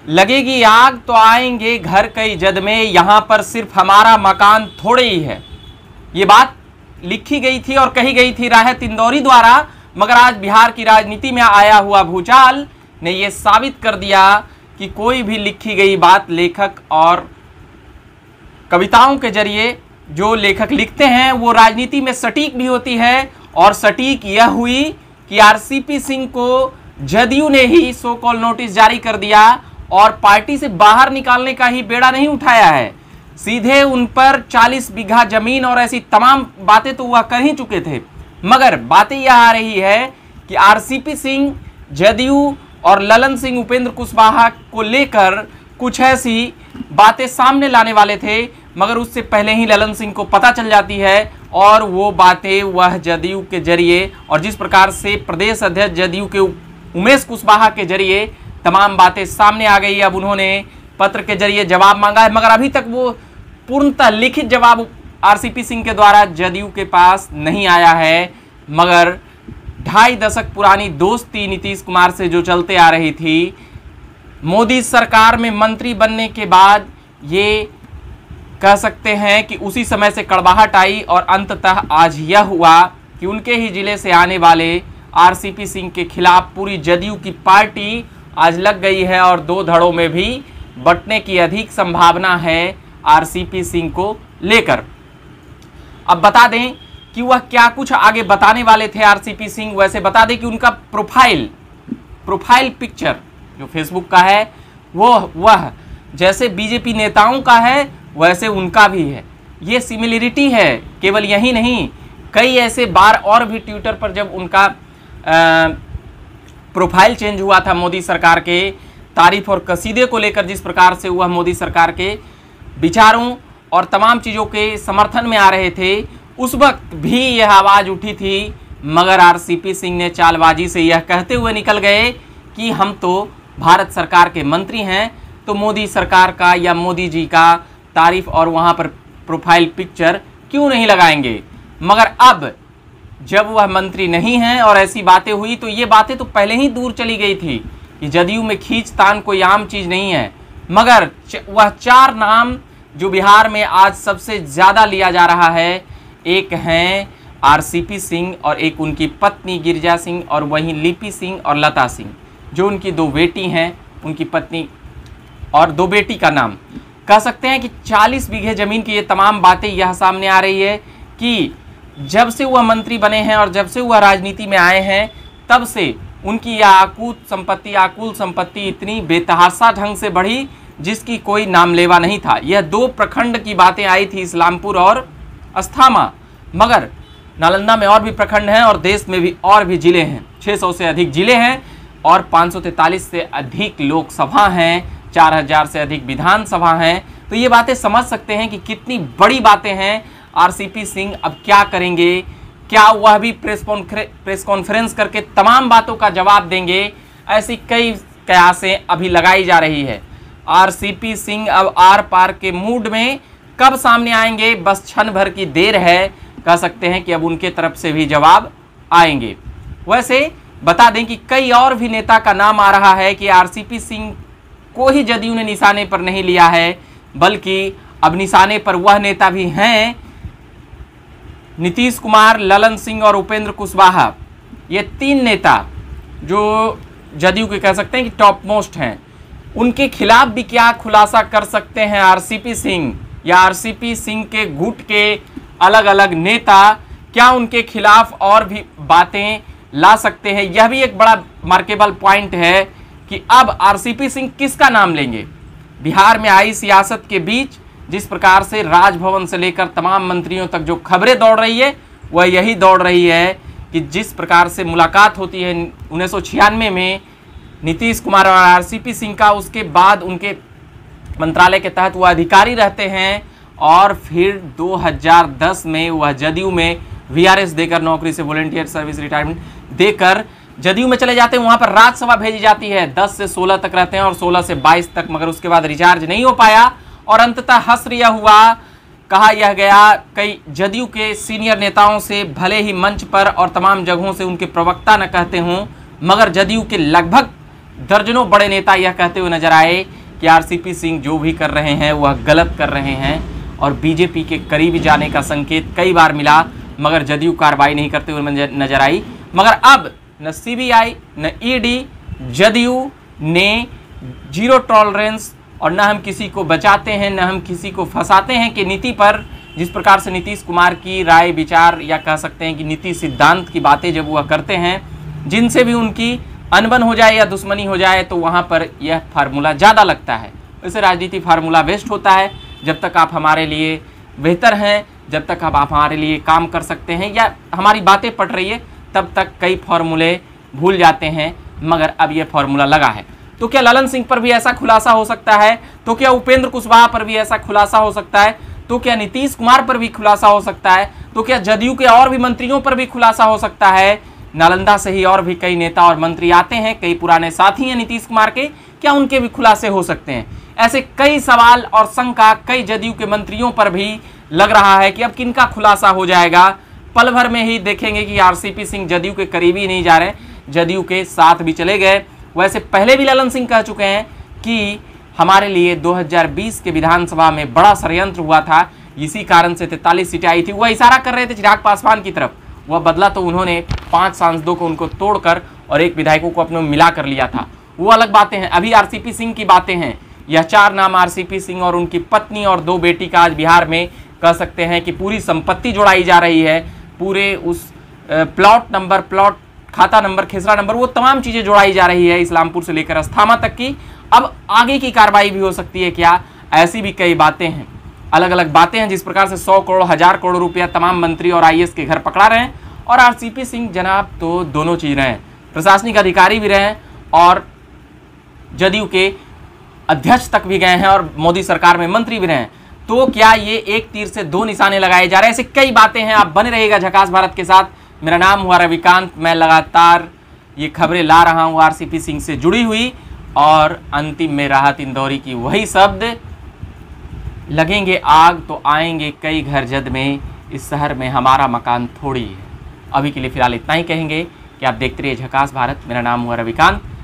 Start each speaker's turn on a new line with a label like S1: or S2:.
S1: लगेगी आग तो आएंगे घर कई जद में, यहाँ पर सिर्फ हमारा मकान थोड़े ही है। ये बात लिखी गई थी और कही गई थी राहत इंदौरी द्वारा, मगर आज बिहार की राजनीति में आया हुआ भूचाल ने यह साबित कर दिया कि कोई भी लिखी गई बात लेखक और कविताओं के जरिए जो लेखक लिखते हैं वो राजनीति में सटीक भी होती है। और सटीक यह हुई कि आरसीपी सिंह को जदयू ने ही सो कॉल नोटिस जारी कर दिया और पार्टी से बाहर निकालने का ही बेड़ा नहीं उठाया है, सीधे उन पर 40 बीघा जमीन और ऐसी तमाम बातें तो वह कर ही चुके थे। मगर बातें यह आ रही है कि आरसीपी सिंह जदयू और ललन सिंह उपेंद्र कुशवाहा को लेकर कुछ ऐसी बातें सामने लाने वाले थे, मगर उससे पहले ही ललन सिंह को पता चल जाती है और वो बातें वह जदयू के जरिए और जिस प्रकार से प्रदेश अध्यक्ष जदयू के उमेश कुशवाहा के जरिए तमाम बातें सामने आ गई। अब उन्होंने पत्र के जरिए जवाब मांगा है, मगर अभी तक वो पूर्णतः लिखित जवाब आरसीपी सिंह के द्वारा जदयू के पास नहीं आया है। मगर 2.5 दशक पुरानी दोस्ती नीतीश कुमार से जो चलते आ रही थी, मोदी सरकार में मंत्री बनने के बाद ये कह सकते हैं कि उसी समय से कड़वाहट आई और अंततः आज यह हुआ कि उनके ही जिले से आने वाले आरसीपी सिंह के खिलाफ पूरी जदयू की पार्टी आज लग गई है और 2 धड़ों में भी बंटने की अधिक संभावना है आरसीपी सिंह को लेकर। अब बता दें कि वह क्या कुछ आगे बताने वाले थे आरसीपी सिंह। वैसे बता दें कि उनका प्रोफाइल पिक्चर जो फेसबुक का है वह जैसे बीजेपी नेताओं का है वैसे उनका भी है। ये सिमिलरिटी है, केवल यही नहीं, कई ऐसे बार और भी ट्विटर पर जब उनका प्रोफाइल चेंज हुआ था मोदी सरकार के तारीफ और कसीदे को लेकर, जिस प्रकार से वह मोदी सरकार के विचारों और तमाम चीज़ों के समर्थन में आ रहे थे, उस वक्त भी यह आवाज़ उठी थी। मगर आरसीपी सिंह ने चालबाजी से यह कहते हुए निकल गए कि हम तो भारत सरकार के मंत्री हैं, तो मोदी सरकार का या मोदी जी का तारीफ और वहाँ पर प्रोफाइल पिक्चर क्यों नहीं लगाएंगे। मगर अब जब वह मंत्री नहीं हैं और ऐसी बातें हुई तो ये बातें तो पहले ही दूर चली गई थी कि जदयू में खींचतान कोई आम चीज़ नहीं है। मगर वह 4 नाम जो बिहार में आज सबसे ज़्यादा लिया जा रहा है, एक हैं आरसीपी सिंह और एक उनकी पत्नी गिरिजा सिंह और वहीं लिपि सिंह और लता सिंह, जो उनकी 2 बेटी हैं, उनकी पत्नी और 2 बेटी का नाम। कह सकते हैं कि 40 बीघे ज़मीन की ये तमाम बातें यह सामने आ रही है कि जब से वह मंत्री बने हैं और जब से वह राजनीति में आए हैं, तब से उनकी यह आकुल संपत्ति इतनी बेतहाशा ढंग से बढ़ी जिसकी कोई नामलेवा नहीं था। यह 2 प्रखंड की बातें आई थी, इस्लामपुर और अस्थामा, मगर नालंदा में और भी प्रखंड हैं और देश में भी और भी जिले हैं। 600 से अधिक जिले हैं और 543 से अधिक लोकसभा हैं, 4000 से अधिक विधानसभा हैं। तो ये बातें समझ सकते हैं कि कितनी बड़ी बातें हैं। आरसीपी सिंह अब क्या करेंगे, क्या वह भी प्रेस कॉन्फ्रेंस करके तमाम बातों का जवाब देंगे, ऐसी कई कयासें अभी लगाई जा रही है। आरसीपी सिंह अब आर पार के मूड में कब सामने आएंगे, बस क्षण भर की देर है। कह सकते हैं कि अब उनके तरफ से भी जवाब आएंगे। वैसे बता दें कि कई और भी नेता का नाम आ रहा है कि आरसीपी सिंह को ही जदयू ने निशाने पर नहीं लिया है, बल्कि अब निशाने पर वह नेता भी हैं नीतीश कुमार, ललन सिंह और उपेंद्र कुशवाहा। ये 3 नेता जो जदयू के कह सकते हैं कि टॉप मोस्ट हैं, उनके खिलाफ भी क्या खुलासा कर सकते हैं आरसीपी सिंह, या आरसीपी सिंह के गुट के अलग अलग नेता क्या उनके खिलाफ और भी बातें ला सकते हैं। यह भी एक बड़ा मार्केबल पॉइंट है कि अब आरसीपी सिंह किसका नाम लेंगे। बिहार में आई सियासत के बीच जिस प्रकार से राजभवन से लेकर तमाम मंत्रियों तक जो खबरें दौड़ रही है, वह यही दौड़ रही है कि जिस प्रकार से मुलाकात होती है 1996 में नीतीश कुमार और आरसीपी सिंह का, उसके बाद उनके मंत्रालय के तहत वह अधिकारी रहते हैं और फिर 2010 में वह जदयू में वीआरएस देकर, नौकरी से वॉलंटियर सर्विस रिटायरमेंट देकर जदयू में चले जाते हैं। वहाँ पर राज्यसभा भेजी जाती है, 10 से 16 तक रहते हैं और 16 से 22 तक, मगर उसके बाद रिचार्ज नहीं हो पाया और अंततः हश्र यह हुआ, कहा यह गया कई जदयू के सीनियर नेताओं से, भले ही मंच पर और तमाम जगहों से उनके प्रवक्ता न कहते हों, मगर जदयू के लगभग दर्जनों बड़े नेता यह कहते हुए नजर आए कि आरसीपी सिंह जो भी कर रहे हैं वह गलत कर रहे हैं और बीजेपी के करीब जाने का संकेत कई बार मिला, मगर जदयू कार्रवाई नहीं करते हुए नजर आई। मगर अब न सीबीआई न ईडी, जदयू ने जीरो टॉलरेंस और न हम किसी को बचाते हैं न हम किसी को फंसाते हैं कि नीति पर जिस प्रकार से नीतीश कुमार की राय विचार या कह सकते हैं कि नीति सिद्धांत की बातें जब वह करते हैं, जिनसे भी उनकी अनबन हो जाए या दुश्मनी हो जाए तो वहाँ पर यह फार्मूला ज़्यादा लगता है। वैसे राजनीति फार्मूला बेस्ट होता है, जब तक आप हमारे लिए बेहतर हैं, जब तक आप हमारे लिए काम कर सकते हैं या हमारी बातें पट रही है, तब तक कई फार्मूले भूल जाते हैं। मगर अब यह फार्मूला लगा है, तो क्या ललन सिंह पर भी ऐसा खुलासा हो सकता है? तो क्या उपेंद्र कुशवाहा पर भी ऐसा खुलासा हो सकता है? तो क्या नीतीश कुमार पर भी खुलासा हो सकता है? तो क्या जदयू के और भी मंत्रियों पर भी खुलासा हो सकता है? नालंदा से ही और भी कई नेता और मंत्री आते हैं, कई पुराने साथी हैं नीतीश कुमार के, क्या उनके भी खुलासे हो सकते हैं? ऐसे कई सवाल और शंका कई जदयू के मंत्रियों पर भी लग रहा है कि अब किनका खुलासा हो जाएगा। पल भर में ही देखेंगे कि आरसीपी सिंह जदयू के करीबी नहीं जा रहे, जदयू के साथ भी चले गए। वैसे पहले भी ललन सिंह कह चुके हैं कि हमारे लिए 2020 के विधानसभा में बड़ा षड्यंत्र हुआ था, इसी कारण से 43 सीटें आई थी। वह इशारा कर रहे थे चिराग पासवान की तरफ, वह बदला तो उन्होंने 5 सांसदों को उनको तोड़कर और एक विधायकों को अपने में मिला कर लिया था। वो अलग बातें हैं। अभी आरसीपी सिंह की बातें हैं। यह 4 नाम आरसीपी सिंह और उनकी पत्नी और 2 बेटी का आज बिहार में कह सकते हैं कि पूरी संपत्ति जुड़ाई जा रही है, पूरे उस प्लॉट नंबर, प्लॉट खाता नंबर, खेसरा नंबर, वो तमाम चीज़ें जुड़ाई जा रही है इस्लामपुर से लेकर अस्थामा तक की। अब आगे की कार्रवाई भी हो सकती है क्या? ऐसी भी कई बातें हैं, अलग अलग बातें हैं। जिस प्रकार से 100 करोड़ 1000 करोड़ रुपया तमाम मंत्री और आईएएस के घर पकड़ा रहे हैं, और आरसीपी सिंह जनाब तो दोनों चीज़ रहे हैं, प्रशासनिक अधिकारी भी रहे हैं और जदयू के अध्यक्ष तक भी गए हैं और मोदी सरकार में मंत्री भी रहे हैं। तो क्या ये एक तीर से 2 निशाने लगाए जा रहे हैं? ऐसी कई बातें हैं। आप बने रहिएगा झकास भारत के साथ। मेरा नाम हुआ रविकांत, मैं लगातार ये खबरें ला रहा हूँ आरसीपी सिंह से जुड़ी हुई, और अंतिम में राहत इंदौरी की वही शब्द, लगेंगे आग तो आएंगे कई घर जद में, इस शहर में हमारा मकान थोड़ी है। अभी के लिए फिलहाल इतना ही कहेंगे कि आप देखते रहिए झकास भारत। मेरा नाम हुआ रविकांत।